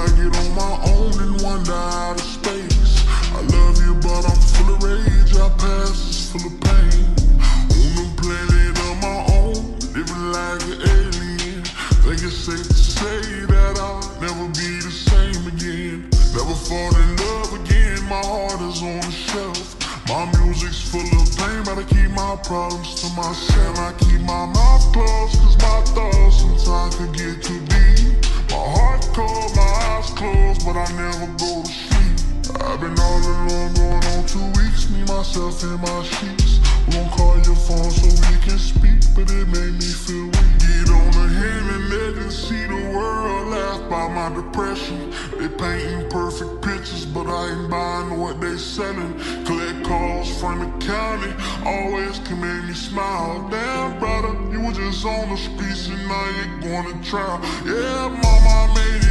get on my own and wander out of space. I love you, but I'm full of rage. Our past is full of pain. On a planet of my own, living like an alien. Think it's safe to say that I'll never be the same again. Never fall in love again, my heart is on the shelf. My music's full of pain, but I keep my problems to myself. I keep my mouth closed, cause my thoughts sometimes could get too deep. My heart cold, my eyes closed, but I never go to sleep. I've been all alone going on 2 weeks, me, myself, and my sheets. We gon' call your phone so we can speak, but it made me feel weak. Get on the internet and see the world laugh by my depression. They painting perfect pictures, but I ain't buying what they selling. Collect calls from the county, always can make me smile. Damn brother, you were just on the streets and now you're going to trial. Yeah, mama, I made it